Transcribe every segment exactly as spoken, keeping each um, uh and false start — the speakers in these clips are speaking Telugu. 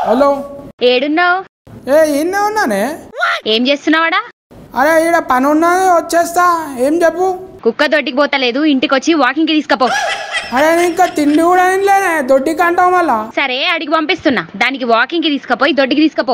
హలో ఏడున్నావు? ఏ ఇన్నే ఉన్నానే. ఏం చేస్తున్నావాడా? అరే ఈడ పని ఉన్నది వచ్చేస్తా. ఏం చెప్పు? కుక్క దొడ్డికి పోతలేదు, ఇంటికి వచ్చి వాకింగ్ కి తీసుకపో. అరే ఇంకా తిండి కూడా ఇంట్లోనే, దొడ్డికి అంటావు మళ్ళా. సరే అడిగి పంపిస్తున్నా, దానికి వాకింగ్ కి తీసుకపోయి దొడ్డికి తీసుకపో.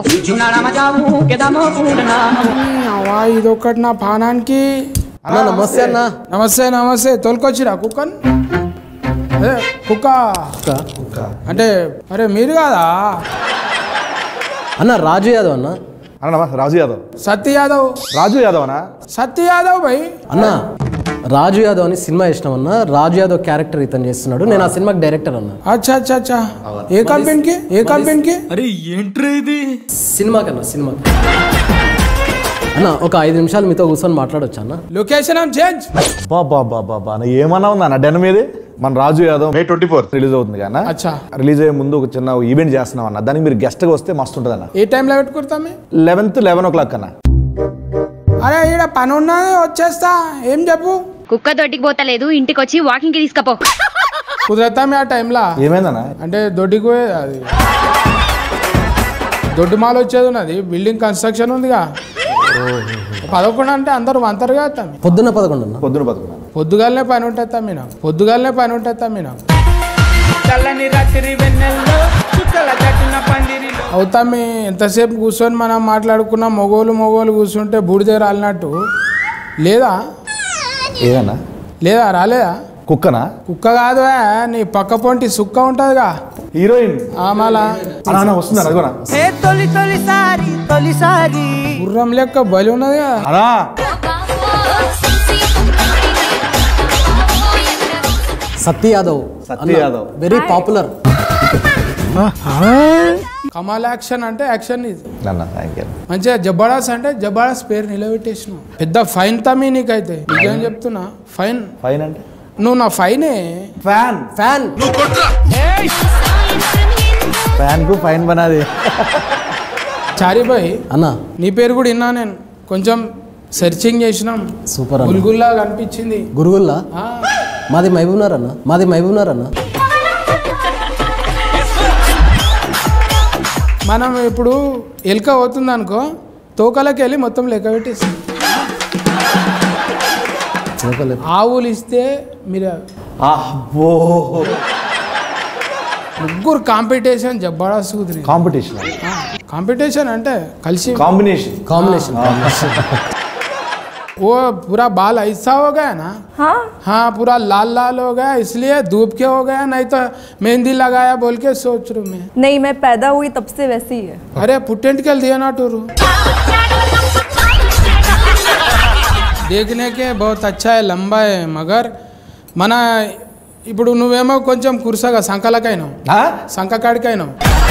ఇది ఒకటి నా పానానికి. నమస్తే అన్న. నమస్తే నమస్తే. తోలుకొచ్చిరా కుక్కని? అదే కుక్క అంటే అరే మీరు కాదా అన్న? రాజు యాదవ్ అన్న. అన్న రాజు యాదవ్. సత్య యాదవ్. రాజు యాదవ్ అన్న. సత్య యాదవ్ భయ్. అన్న రాజు యాదవ్ అని సినిమా ఇష్టం అన్న. రాజు యాదవ్ క్యారెక్టర్ ఇతను చేస్తున్నాడు. నేను ఆ సినిమాకి డైరెక్టర్ అన్న. అచ్చా అచ్చా అచ్చా. ఏ కంపెనీకి? ఏ కంపెనీకి? అరే ఏంట్రా ఇది? సినిమాకి అన్న, సినిమాకి. అన్న ఒక ఐదు నిమిషాలు మీతో కూర్చొని మాట్లాడొచ్చా అన్న? Location change. బాబా బాబా బా ఏమన్నా ఉందా అన్న డెన్ మీది? మన Raju Yadav May twenty fourth release అవుతుంది కదా. అచ్చా. రిలీజ్ అయ్యే ముందు ఒక చిన్న ఈవెంట్ చేస్తున్నాం అన్న. దానికి మీరు గెస్ట్ గా వస్తే మస్తు ఉంటుంది అన్న. ఏ టైంలో పెట్టుకుంటామే? లెవెన్త్ లెవెన్ ఓ క్లాక్ అన్న. అరే ఈడ పని ఉన్నది వచ్చేస్తా. ఏం చెప్పు? కుక్క దొడ్డికి పోతలేదు, ఇంటికి వచ్చి వాకింగ్ కి తీసుకపో. కుదరతామే ఆ టైంలో? ఏమైందన్న? అంటే దొడ్డికి పోయే అది దొడ్డి మాల్ వచ్చేది ఉన్నది, బిల్డింగ్ కన్స్ట్రక్షన్ ఉందిగా. పదకొండు అంటే అందరూ వంతరుగా వస్తాం. పొద్దున్న పదకొండు అన్న. పొద్దున పదకొండు. పొద్దుగాలనే పని ఉంటుంది తమ్మి నాకు. పొద్దుగాలనే పని ఉంటుంది తమ్మి నాకు. అవుతామి ఎంతసేపు కూర్చొని మనం మాట్లాడుకున్న మొగోలు మొగోలు కూర్చుంటే బూడిదే రాలినట్టు లేదా? ఏదన్నా లేదా రాలేదా? కుక్కనా? కుక్క కాదు, నీ పక్క పొంటి సుక్క ఉంటుందిగా, హీరోయిన్. వస్తున్నారు గుర్రం లెక్క బలి ఉన్నది కదా. సత్య యాదవ్. Satya Yadav very popular. కమాల్ యాక్షన్ అంటే యాక్షన్ ఇది. Thank you. మంచిగా జబర్దస్త్ అంటే జబర్దస్త్ పేరు నిలబెట్టేసినావు. పెద్ద ఫైన్ తమ్మి నీకైతే. నిజం చెప్తున్నా. ఫైన్. ఫైన్ అంటే నువ్వు నా ఫైనే. ఫ్యాన్. ఫ్యాన్. ఫ్యాన్ కు ఫైన్ బనాది. చారిబాయ్ అన్న నీ పేరు కూడా విన్నా నేను. కొంచెం సెర్చింగ్ చేసినాం. సూపర్. గుల్గుల్లా కనిపించింది. గురుగుల్లా? మాది మహబూబ్నగర్ అన్న. మాది మహబూబ్నగర్ అన్న. మనం ఇప్పుడు ఎలుక అవుతుంది అనుకో, తోకలకి వెళ్ళి మొత్తం లెక్క పెట్టేసి ఆవులు ఇస్తే మీరు ముగ్గురు కాంపిటీషన్ జబర్దస్త్ కుదిరి. కాంపిటీషన్ కాంపిటీషన్ అంటే కలిసి కాంబినేషన్. కాంబినేషన్. वो पूरा बाल ऐसा हो गया ना. हाँ हाँ पूरा लाल लाल हो गया, इसलिए धूप के हो गया, नहीं तो मेहंदी लगाया बोल के सोच रहा मैं. नहीं, मैं पैदा हुई तब से वैसी ही है. अरे पुटेंट के दिया ना टूरू. देखने के बहुत अच्छा है, लंबा है, मगर मना ఇప్పుడు నువ్వేమో కొంచెం కుర్సగా సంకలకైనావు, సంకకాడికైనావు.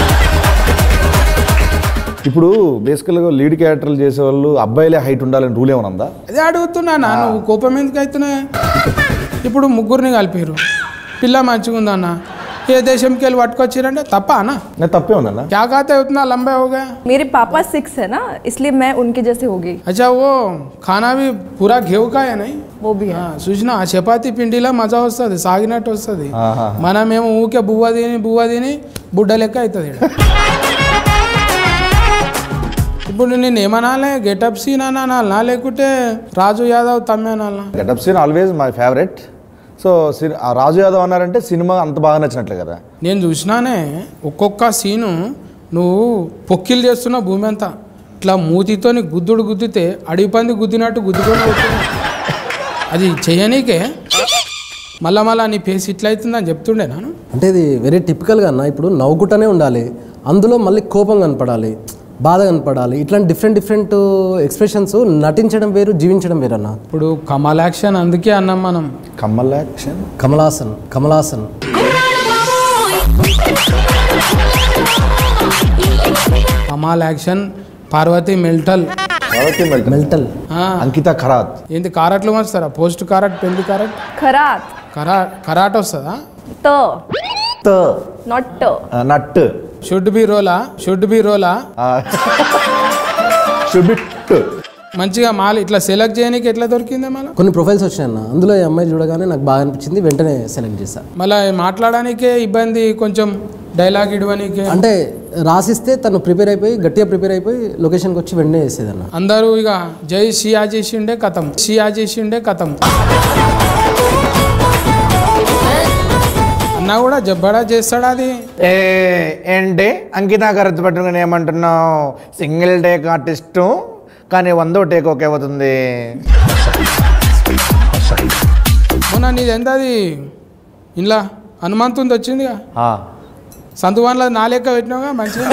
ఇప్పుడు బేసికల్గా లీడ్ క్యారెక్టర్లు చేసేవాళ్ళు అబ్బాయిలే హైట్ ఉండాలని రూల్ ఏమైనా ఉందా? అదే అడుగుతున్నా. నువ్వు కోపం ఎందుకు అవుతున్నాయి? ఇప్పుడు ముగ్గురిని కలిపారు, పిల్ల మంచిగా ఉందన్న, ఏ దేశంకి వెళ్ళి పట్టుకొచ్చిరంటే తప్ప అన్నా? తప్పే ఉందన్న. क्या कहते हैं उतना लंबा हो गया? मेरे पापा सिक्स है ना, इसलिए मैं उनके जैसे हो गई. अच्छा वो खाना भी पूरा घेव का है नहीं? वो भी है. చూసినా చపాతి పిండిలా మజా వస్తుంది, సాగినట్టు వస్తుంది. మనమేమో ఊకే బువ్వ తిని బువ్వ తిని బుడ్డ లెక్క అవుతుంది. ఇప్పుడు నేను ఏమనాలే? గెటప్ సీన్ అనాలా లేకుంటే రాజు యాదవ్ తమ్మే అనాలా? Getup scene always my favourite. So Raju Yadav అన్నారంటే సినిమా అంత బాగా నచ్చినట్లే కదా. నేను చూసినానే ఒక్కొక్క సీను నువ్వు పొక్కిలు చేస్తున్న భూమి అంతా ఇట్లా మూతితో గుద్దుడు గుద్దితే అడిగి పంది గుద్దినట్టు గుద్దుకొని పోతున్నావు. అది చెయ్యనీకే మళ్ళా మళ్ళా నీ ఫేస్ ఇట్లా అవుతుందని చెప్తుండే నాను. అంటే ఇది వెరీ టిపికల్గా అన్న. ఇప్పుడు నవ్వుకుంటూనే ఉండాలి, అందులో మళ్ళీ కోపం కనపడాలి, బాధ కనపడాలి. ఇట్లాంటి డిఫరెంట్ డిఫరెంట్ ఎక్స్ప్రెషన్స్ నటించడం వేరు, జీవించడం వేరు అన్న. ఇప్పుడు కమల్ యాక్షన్ అందుకే అన్నాం మనం. కమల్ యాక్షన్, కమలాసన్. కమలాసన్ కమల్ యాక్షన్. పార్వతి మెల్టల్. పార్వతి మెల్టల్. మెల్టల్. అంకిత ఖరాత్. ఏంటి కారట్లు వస్తారా? పోస్ట్ కారట్, పెళ్లి కారట్. ఖరాత్. కరా కరాట్ వస్తుందా? తో తో నాట్ తో. నట్. షుడ్ బి రోలా. షుడ్ బి రోలా. Should be to. మంచిగా మాల్ ఇట్లా సెలెక్ట్ చేయడానికి ఎట్లా దొరికిందే మళ్ళీ కొన్ని ప్రొఫైల్స్ వచ్చాయి అన్న, అందులో ఈ అమ్మాయి చూడగానే నాకు బాగా అనిపించింది, వెంటనే సెలెక్ట్ చేశాను. మళ్ళీ మాట్లాడడానికే ఇబ్బంది, కొంచెం డైలాగ్ ఇవ్వడానికే. అంటే రాసిస్తే తను ప్రిపేర్ అయిపోయి గట్టిగా ప్రిపేర్ అయిపోయి లొకేషన్కి వచ్చి వెంటనే వేసేదన్న. అందరూ ఇక జై షియా చేసిండే కథం, షియా చేసిండే కథం అన్నా కూడా జబ్బడా చేస్తాడు. అది ఏ ఏంటి అంకిత కరెక్ట్ పట్టుకుని ఏమంటున్నావు? సింగిల్ టేక్ ఆర్టిస్టు కానీ వందో టేక్ ఓకే అవుతుంది. మొన్న నీది ఎంత అది ఇంట్లో హనుమంతుంది వచ్చిందిగా, సంతువాన్లో నా లెక్క పెట్టినావుగా మంచిగా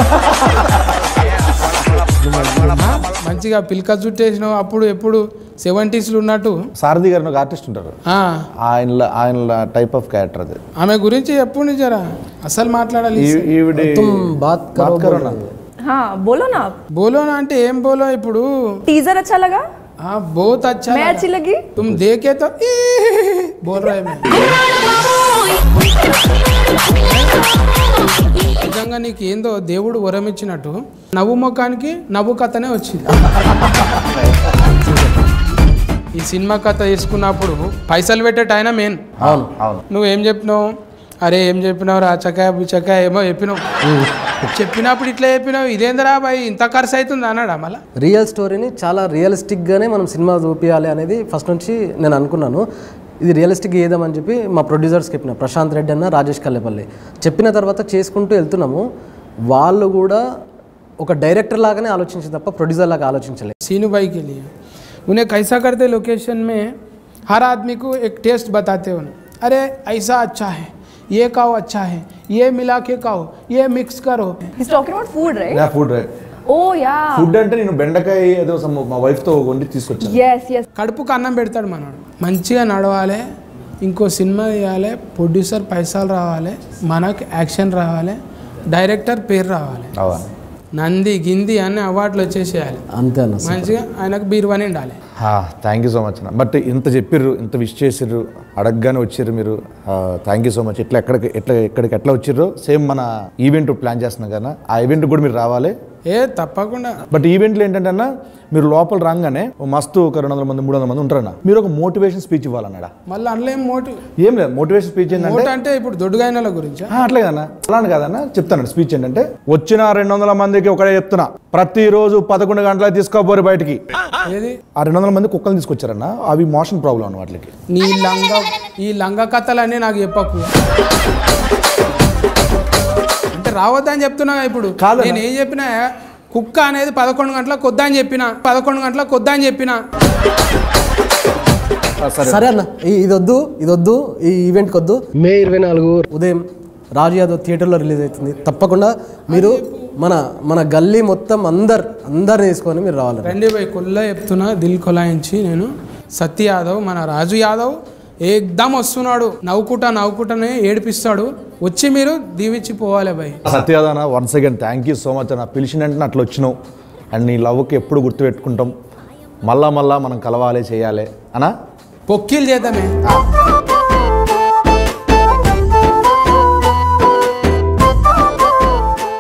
మంచిగా పిల్క జుట్టేసినావు. అప్పుడు ఎప్పుడు సెవెంటీస్లో ఉన్నట్టు. సారథి గారు ఒక ఆర్టిస్ట్ ఉంటారు, ఆయన ఆయన టైప్ ఆఫ్ క్యారెక్టర్ అది. ఆమె గురించి ఎప్పుడు నిజరా అసలు మాట్లాడాలి. हाँ बोलो ना आप. बोलो ना అంటే ఏం बोलो ఇప్పుడు. टीजर अच्छा लगा? हाँ बहुत अच्छा. मैं अच्छी लगी? तुम देखे तो बोल रहे मैं. నిజంగా నీకు ఏందో దేవుడు వరం ఇచ్చినట్టు నవ్వు ముఖానికి నవ్వు కథనే వచ్చింది. ఈ సినిమా కథ తీసుకున్నప్పుడు పైసలు పెట్టేట ఆయన మెయిన్. అవును అవును. నువ్వేం చెప్పినావు? అరే ఏం చెప్పినావు రా చకాయ బుచకాయ ఏమో చెప్పినావు. చెప్పినప్పుడు ఇట్లా చెప్పినావు, ఇదేందరా బాయ్ ఇంత ఖర్చు అవుతుంది అన్నాడా? మళ్ళీ రియల్ స్టోరీని చాలా రియలిస్టిక్గానే మనం సినిమా చూపించాలి అనేది ఫస్ట్ నుంచి నేను అనుకున్నాను. ఇది రియలిస్టిక్ ఏదామని చెప్పి మా ప్రొడ్యూసర్స్కి చెప్పిన, ప్రశాంత్ రెడ్డి అన్న, రాజేష్ కల్లేపల్లి చెప్పిన తర్వాత చేసుకుంటూ వెళ్తున్నాము. వాళ్ళు కూడా ఒక డైరెక్టర్ లాగానే ఆలోచించారు తప్ప ప్రొడ్యూసర్ లాగా ఆలోచించలేదు. सीनू भाई के लिए उन्हें कैसा करते लोकेशन में हर आदमी को एक टेस्ट बताते उन्हें, अरे ऐसा अच्छा है, ये खाओ अच्छा है, ये मिला के खाओ, ये मिक्स करो. He's talking about food, right? Yeah, food, right. Oh yeah. Food అంటే నేను బెండకాయ ఏదో మా వైఫ్తో వండి తీసుకొచ్చాను. Yes yes. కడుపుకు అన్నం పెడతాడు మనోడు. మంచిగా నడవాలి, ఇంకో సినిమా తీయాలి, ప్రొడ్యూసర్ పైసలు రావాలి, మనకు యాక్షన్ రావాలి, డైరెక్టర్ పేరు రావాలి, నంది గింది అన్ని అవార్డులు వచ్చేసేయాలి. అంతే అన్న. మంచిగా ఆయనకు బీరువాని ఉండాలి. థ్యాంక్ యూ సో మచ్ అన్న. బట్ ఇంత చెప్పిర్రు, ఇంత విష్ చేసిర్రు, అడగగానే వచ్చిర్రు మీరు. Thank you so much. ఇట్లా ఎక్కడికి ఎట్లా ఎక్కడికి ఎట్లా వచ్చిర్రు, సేమ్ మన ఈవెంట్ ప్లాన్ చేస్తున్నాం కదా, ఆ ఈవెంట్ కూడా మీరు రావాలి. ఏ తప్పకుండా. బట్ ఈవెంట్లో ఏంటంటే అన్న, మీరు లోపల రాగానే మస్తు ఒక రెండు వందల మంది మూడు వందల మంది ఉంటారన్న, మీరు ఒక మోటివేషన్ స్పీచ్ ఇవ్వాలన్నాడా? మళ్ళీ అందులో ఏం మోటివ్ ఏం లేదు. మోటివేషన్ స్పీచ్ ఏంటంటే అంటే ఇప్పుడు దొడ్డుగాయనల గురించి అట్లే కదన్నా, అలాంటి కాదన్నా చెప్తానండి. స్పీచ్ ఏంటంటే, వచ్చిన రెండు వందల మందికి ఒకటే చెప్తున్నా, ప్రతిరోజు పదకొండు గంటలకు తీసుకోపోరు బయటికి. ఏది ఆ రెండు వందల మంది కుక్కలు తీసుకొచ్చారన్న, అవి మోషన్ ప్రాబ్లం అన్న వాటికి. నీ లంగ ఈ లంగ కథలన్నీ నాకు చెప్పకు. అంటే రావద్దని చెప్తున్నా ఇప్పుడు. నేను ఏం చెప్పినా, కుక్క అనేది పదకొండు గంటలకు కొద్దా అని చెప్పిన, పదకొండు గంటలకు కొద్దా అని చెప్పిన. సరే అన్న, ఇది వద్దు ఇది వద్దు, ఈ ఈవెంట్కి వద్దు. మే ఇరవై నాలుగు ఉదయం రాజు యాదవ్ థియేటర్లో రిలీజ్ అవుతుంది. తప్పకుండా మీరు మన మన గల్లీ మొత్తం అందరు అందరిని తీసుకొని మీరు రావాలి. రండి పోయి కొల్ల చెప్తున్నా, దిల్ కొలాయించి నేను. సత్య యాదవ్ మన రాజు యాదవ్ ఏకదమ్ వస్తున్నాడు, నవ్వుకుంటా నవ్వుకుంటానే ఏడిపిస్తాడు. వచ్చి మీరు దీవించి పోవాలి భయ్. సత్యాదన్న once again thank you so much అన్న. పిలిచినంటే అట్లా వచ్చినావు, అండ్ నీ లవ్కి ఎప్పుడు గుర్తుపెట్టుకుంటాం. మళ్ళా మళ్ళా మనం కలవాలి, చేయాలి అన్నా. పొక్కిలు చేద్దామే.